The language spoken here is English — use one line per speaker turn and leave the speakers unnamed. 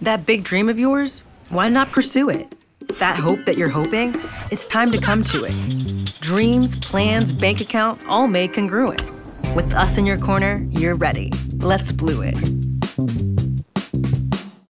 That big dream of yours, why not pursue it? That hope that you're hoping, it's time to come to it. Dreams, plans, bank account, all made congruent. With us in your corner, you're ready. Let's Blue it.